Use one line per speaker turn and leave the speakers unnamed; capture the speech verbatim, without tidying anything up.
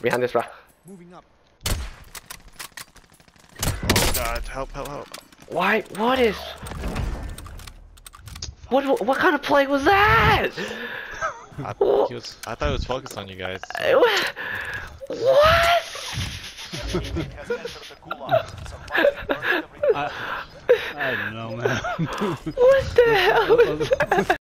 Behind this rock.
Moving up.
Oh god, help, help, help.
Why? What is? What? What kind of play was that?
I,
What?
he was, I thought he was focused on you guys.
What?
I, I don't know, man.
What the hell was that?